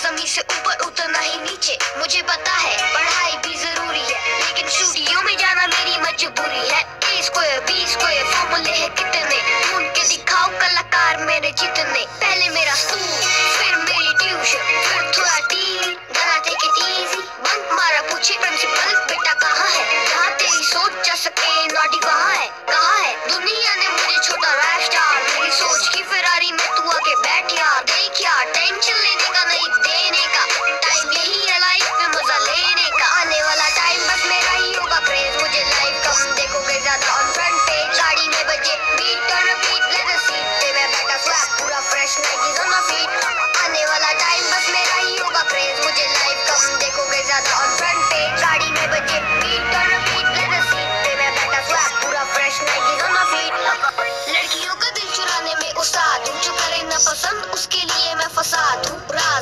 जमीन से ऊपर उतरना ही नीचे। मुझे पता है पढ़ाई भी जरूरी है, लेकिन स्टूडियो में जाना मेरी मजबूरी है। ए स्क्वायर बी स्क्वायर फॉर्मूले है कितने, ढूंढ के दिखाओ कलाकार मेरे जितने। पहले मेरा स्कूल, फिर मेरी ट्यूशन, फिर थोड़ा टीवी, गाना टेक इट इजी। बंक मारा पूछे प्रिंसिपल बेटा कहाँ है, जहाँ तेरी सोच जा सके नॉटी कहाँ है, कहाँ है। दुनिया ने मुझे छोटा रैप स्टार, मेरी सोच की फेरारी में तू आके बैठ यार। देख यार टेंशन लेने का नहीं देने का टाइम, यही है लाइफ में मजा लेने का। आने वाला टाइम बस मेरा ही होगा क्रेज, मुझे लाइव कम देखोगे ज्यादा ऑन फ्रंट पेज। गाड़ी में बजे बीट और रिपीट, लेदर सीट पे मैं बैठा स्वैग पूरा fresh, Nikes on my feet. आने वाला टाइम बस मेरा ही होगा क्रेज, मुझे लाइव कम देखोगे ज्यादा ऑन फ्रंट पेज। गाड़ी में बजे बीट और रिपीट, लेदर सीट पे मैं बैठा स्वैग पूरा fresh, Nikes on my feet. लड़कियों का दिल चुराने में उस्ताद हूँ, जो करे ना पसंद उसके लिए मैं फसाद हूँ।